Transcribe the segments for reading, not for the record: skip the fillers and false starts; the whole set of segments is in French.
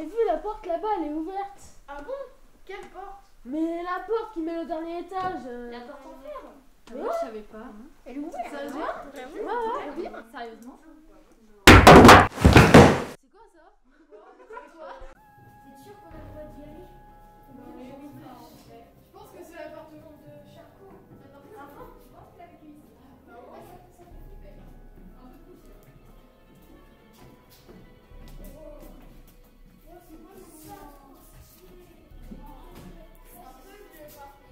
avez vu la porte là-bas, elle est ouverte. Ah bon? Quelle porte? Mais la porte qui mène au dernier étage. La porte en fer? Mais Moi, je savais pas. Elle est ouverte? Sérieusement? Ouais. Sérieusement? C'est quoi ça? T'es sûr qu'on a le droit d'y aller? Je pense que c'est l'appartement de Charcot. Ah non, tu penses qu'il avait cuit? Non, ça fait flipper. Un peu de poussière. Oh, c'est quoi ça? C'est un peu vieux par contre.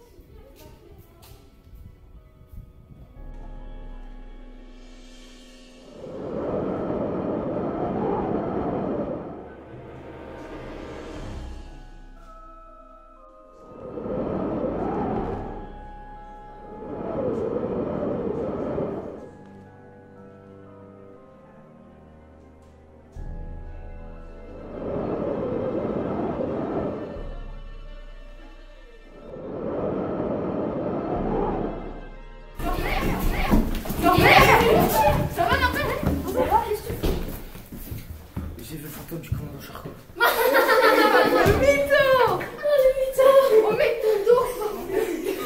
J'ai vu le fantôme du commandant Charcot. Le mytho! Oh, le mytho! Oh, mec, ton dos!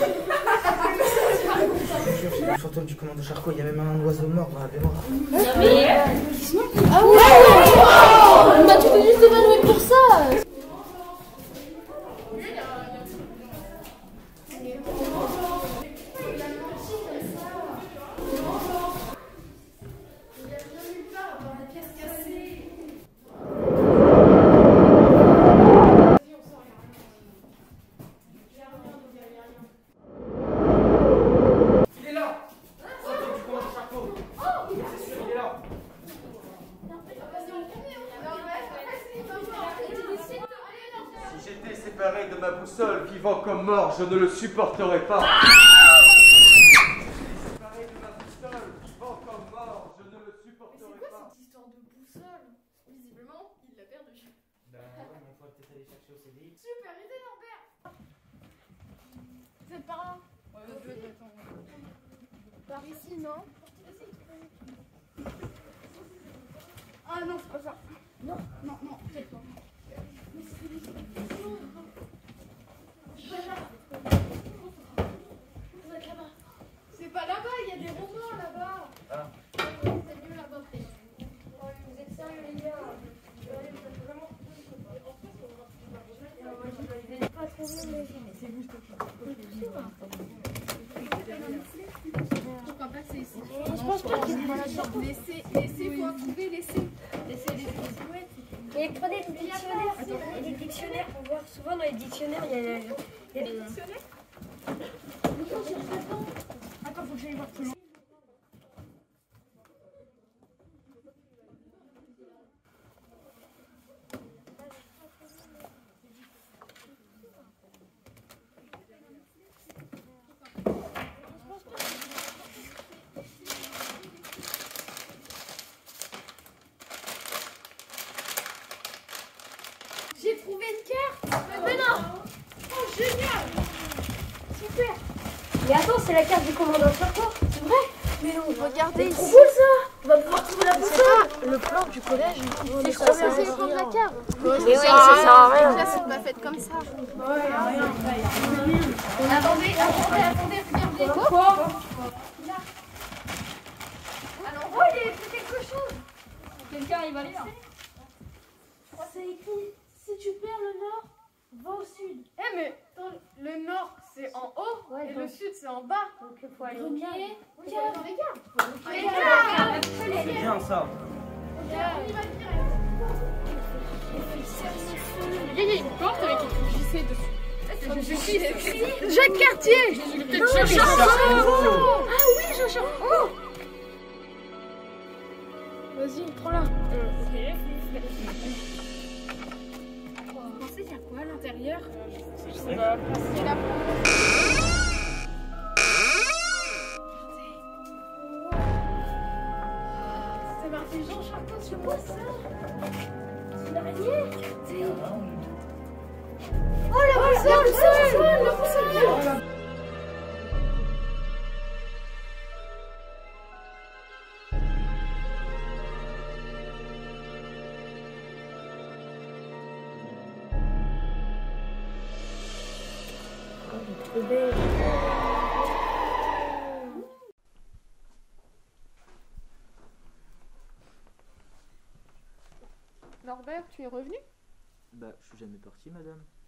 J'ai vu le fantôme du commandant Charcot, il y a même un oiseau mort dans la baignoire. Ah ouais! On m'a tout juste évalué pour ça! Si j'étais séparé de ma boussole, vivant comme mort, je ne le supporterais pas. Séparé de ma boussole, vivant comme mort, je ne le Mais supporterais c'est quoi pas. cette histoire de boussole? Visiblement, il l'a perdue. Bah ouais, mais on pourrait peut-être aller chercher au CDI. Super idée, Norbert! C'est par là? Ouais, par ici, non? Ah non, c'est pas ça. Non, non, non, peut-être pas. C'est pas là-bas, il y a des romans là-bas. Ah. C'est mieux là-bas peut-être. Oh, vous êtes sérieux les gars? Allez, vous êtes vraiment... Pas trop bon, mais c'est vous, pourquoi pas c'est ici? Je pense pas qu'il est dans la sorte. Laissez, faut en trouver, laissez. Ouais. Et prenez le dictionnaire, il y a des dictionnaires pour voir. Souvent dans les dictionnaires, il y a des Dictionnaire? Attends, faut que j'aille voir plus loin. J'ai trouvé une carte! Mais non! Oh, génial! Super! Mais attends, c'est la carte du commandant Charcot. C'est vrai? Mais non, regardez C'est trop ici! cool ça! On va pouvoir trouver la boussole! Le plan du collège. C'est trop bien, c'est prendre la carte! Mais oui, ça sert à rien. Ça, c'est pas fait comme ça. Attendez, regardez. Quoi? Là. Alors, oh, il a fait quelque chose. Quelqu'un arrive à lire. C'est écrit, si tu perds le nord, va au sud. Eh, mais attends, le nord, c'est en haut, Ouais, et donc- le sud, c'est en bas. Donc il faut aller au Premier, Regarde, regarde. C'est bien ça. On y va direct. Il y a une porte avec écrit JC dessus. Jacques Cartier. Peut-être Jean Ah oui, Jean-Charles. Oh. vas-y, prends-la. Ok. Vous pensez qu'il y a quoi à l'intérieur? Je sais pas. C'est la C'est marqué Jean Charcot, c'est quoi ça? C'est une araignée? Oh, la boussole! Norbert, tu es revenu? Bah, je suis jamais parti, madame.